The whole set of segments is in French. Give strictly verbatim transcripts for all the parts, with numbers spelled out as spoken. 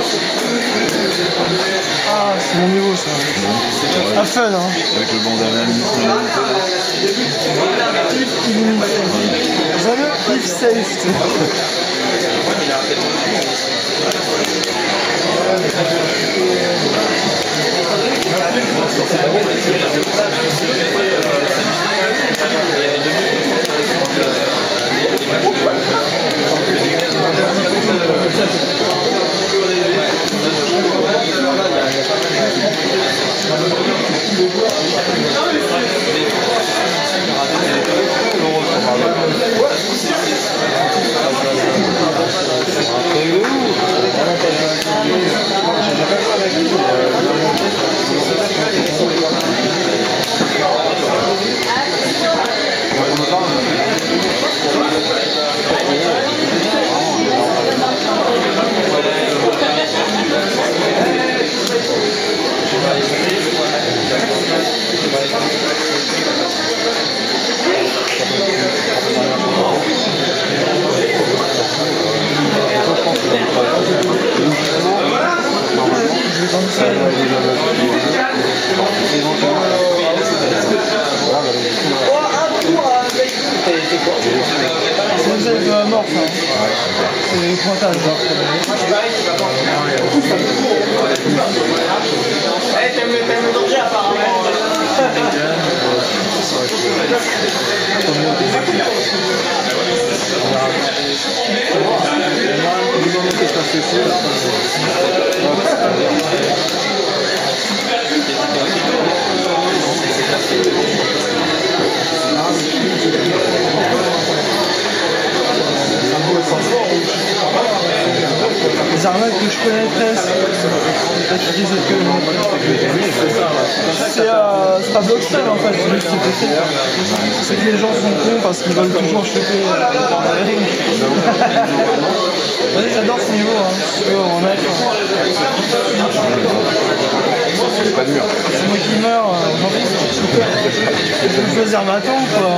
Ah, c'est mon niveau ça. Ah, fun hein. Avec le bandana Jamais if safe. C'est le jeu de mort ça. C'est le pointage. Eh, t'aimes le danger apparemment. Les arnaques que je connais presque. C'est euh, pas Blockstone en fait, c'est juste c'est c'est que les gens sont cons parce qu'ils veulent toujours choper. Ouais, j'adore ce niveau, hein. Je peux en remettre. C'est pas dur. C'est moi qui meurs aujourd'hui. Je vais choisir ma tombe quoi.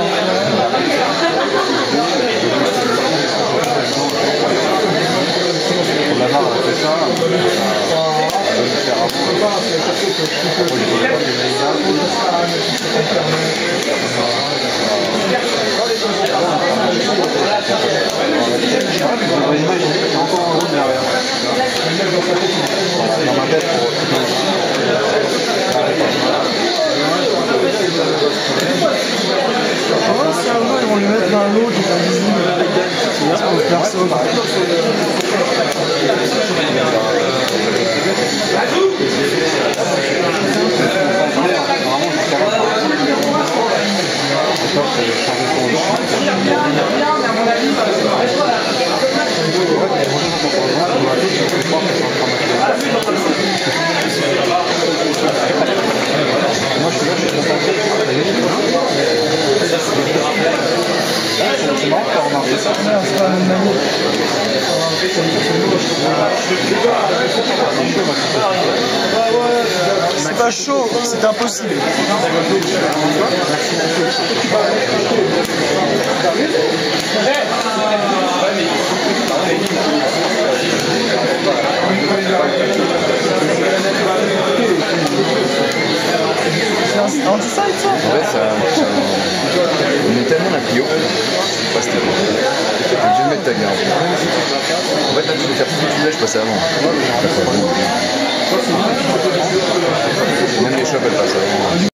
La barre, elle fait ça. Elle va faire encore en route derrière. Dans ma tête, Oh, si un jour ils vont lui mettre un lot qui est invisible. C'est pour perso. moi je suis là, je suis concentré. C'est marrant de pas remarquer ça. C'est pas la même manière. C'est pas chaud, c'est impossible. C'est un anti-side ça? Ouais, ça, ça on met tellement la Clio, c'est pas stable. T'es obligé de mettre ta garde. En fait, là, tu peux faire tout ce que tu voulais, je passais avant.